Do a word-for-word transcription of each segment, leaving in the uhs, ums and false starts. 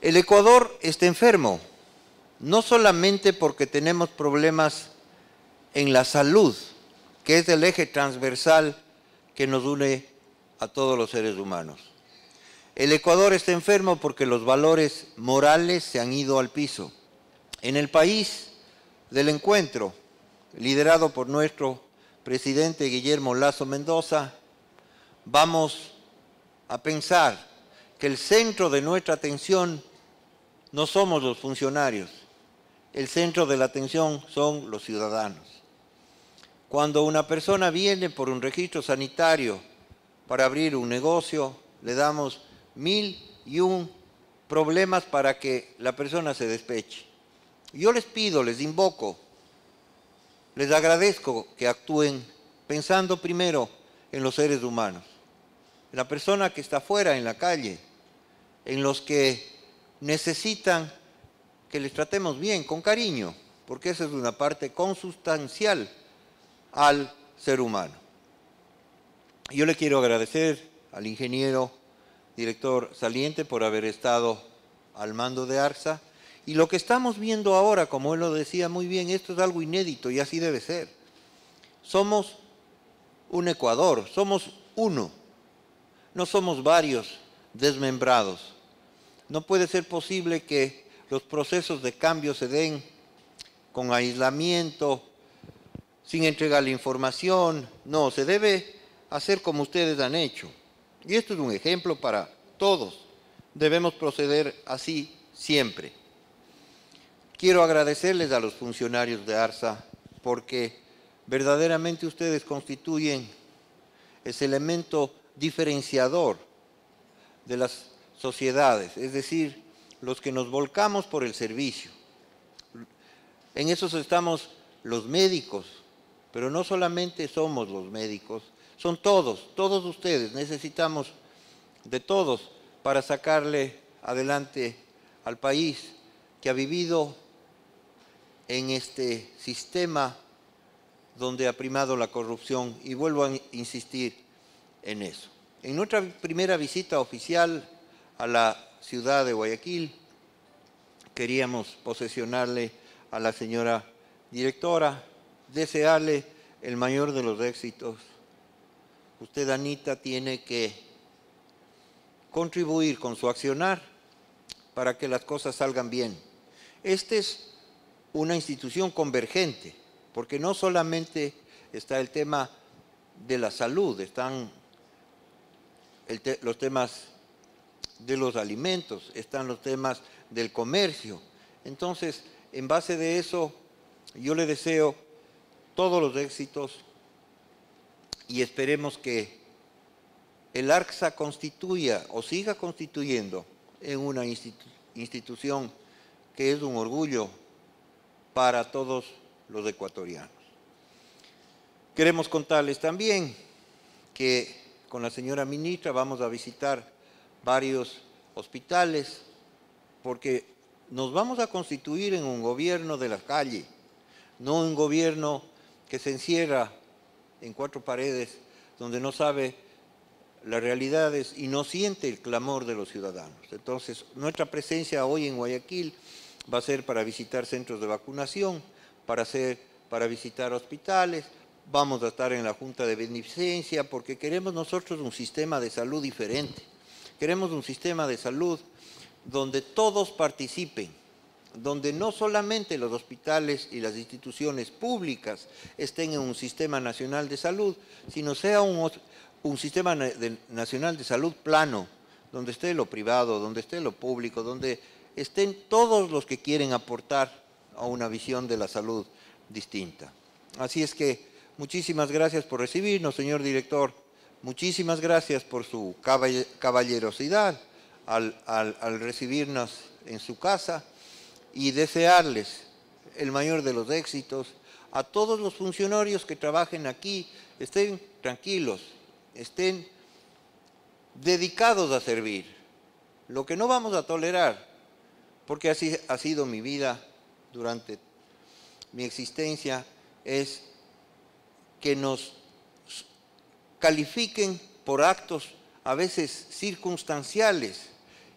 El Ecuador está enfermo, no solamente porque tenemos problemas en la salud, que es el eje transversal que nos une a todos los seres humanos. El Ecuador está enfermo porque los valores morales se han ido al piso. En el país del encuentro, liderado por nuestro presidente Guillermo Lasso Mendoza, vamos a pensar que el centro de nuestra atención no somos los funcionarios, el centro de la atención son los ciudadanos. Cuando una persona viene por un registro sanitario para abrir un negocio, le damos mil y un problemas para que la persona se despeche. Yo les pido, les invoco, les agradezco que actúen pensando primero en los seres humanos, en la persona que está afuera, en la calle, en los que necesitan que les tratemos bien, con cariño, porque esa es una parte consustancial al ser humano. Yo le quiero agradecer al ingeniero director saliente por haber estado al mando de ARSA, y lo que estamos viendo ahora, como él lo decía muy bien, esto es algo inédito y así debe ser. Somos un Ecuador, somos uno, no somos varios desmembrados. No puede ser posible que los procesos de cambio se den con aislamiento, sin entregar la información. No, se debe hacer como ustedes han hecho. Y esto es un ejemplo para todos. Debemos proceder así siempre. Quiero agradecerles a los funcionarios de ARSA porque verdaderamente ustedes constituyen ese elemento diferenciador de las sociedades, es decir, los que nos volcamos por el servicio. En esos estamos los médicos, pero no solamente somos los médicos, son todos, todos ustedes, necesitamos de todos para sacarle adelante al país que ha vivido en este sistema donde ha primado la corrupción, y vuelvo a insistir en eso. En nuestra primera visita oficial a la ciudad de Guayaquil, queríamos posesionarle a la señora directora, desearle el mayor de los éxitos. Usted, Anita, tiene que contribuir con su accionar para que las cosas salgan bien. Esta es una institución convergente, porque no solamente está el tema de la salud, están el te- los temas de los alimentos, están los temas del comercio. Entonces, en base de eso, yo le deseo todos los éxitos y esperemos que el ARSA constituya o siga constituyendo en una institu- institución que es un orgullo para todos los ecuatorianos. Queremos contarles también que con la señora ministra vamos a visitar varios hospitales porque nos vamos a constituir en un gobierno de la calle, no un gobierno que se encierra en cuatro paredes donde no sabe las realidades y no siente el clamor de los ciudadanos. Entonces, nuestra presencia hoy en Guayaquil va a ser para visitar centros de vacunación, para, hacer, para visitar hospitales, vamos a estar en la Junta de Beneficencia porque queremos nosotros un sistema de salud diferente. Queremos un sistema de salud donde todos participen, donde no solamente los hospitales y las instituciones públicas estén en un sistema nacional de salud, sino sea un, un sistema de, nacional de salud plano, donde esté lo privado, donde esté lo público, donde estén todos los que quieren aportar a una visión de la salud distinta. Así es que muchísimas gracias por recibirnos, señor director. Muchísimas gracias por su caballerosidad al, al, al recibirnos en su casa y desearles el mayor de los éxitos a todos los funcionarios que trabajen aquí. Estén tranquilos, estén dedicados a servir. Lo que no vamos a tolerar, porque así ha sido mi vida durante mi existencia, es que nos califiquen por actos a veces circunstanciales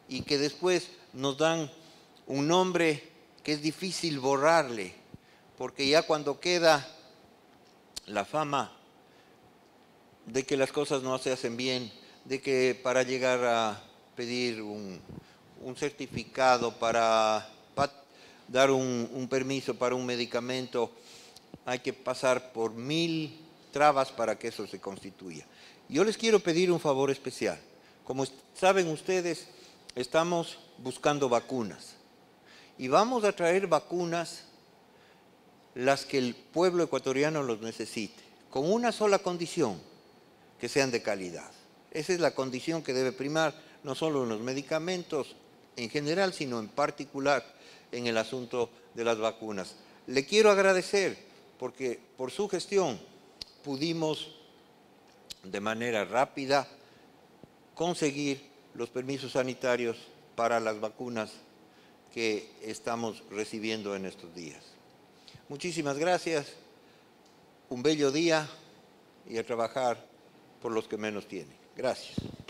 y que después nos dan un nombre que es difícil borrarle, porque ya cuando queda la fama de que las cosas no se hacen bien, de que para llegar a pedir un, un certificado, para, para dar un, un permiso para un medicamento, hay que pasar por mil trabas para que eso se constituya. Yo les quiero pedir un favor especial. Como saben ustedes, estamos buscando vacunas y vamos a traer vacunas las que el pueblo ecuatoriano los necesite, con una sola condición: que sean de calidad. Esa es la condición que debe primar, no solo en los medicamentos en general, sino en particular en el asunto de las vacunas. Le quiero agradecer porque por su gestión pudimos de manera rápida conseguir los permisos sanitarios para las vacunas que estamos recibiendo en estos días. Muchísimas gracias, un bello día y a trabajar por los que menos tienen. Gracias.